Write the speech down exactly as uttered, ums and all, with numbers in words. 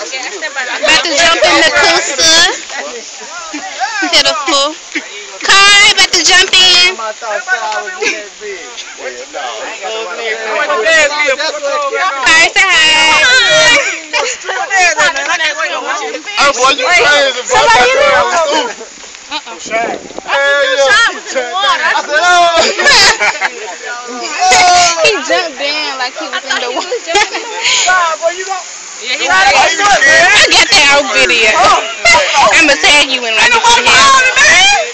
About to jump in the coaster. Pitiful. Kai, about to jump in. Kai, say hi. Oh, boy, you crazy, boy. I'm shy. Hey, yo. I said, oh. He jumped in like he was in the water. Yeah, he I got that on video. I'ma tag you in like this.